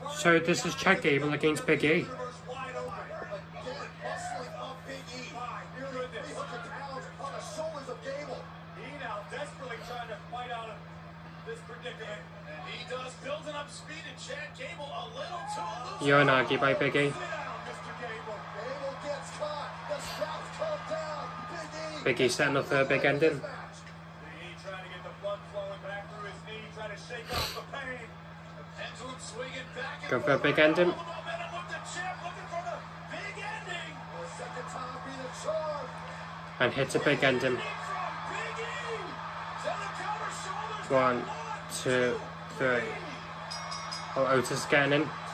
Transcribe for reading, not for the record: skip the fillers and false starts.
So this is Gable against Big E. Yonagi by Big E. Big E setting up for a big ending. Go for a big ending. And hits a big ending. 1, 2, 3. Oh, Otis getting in.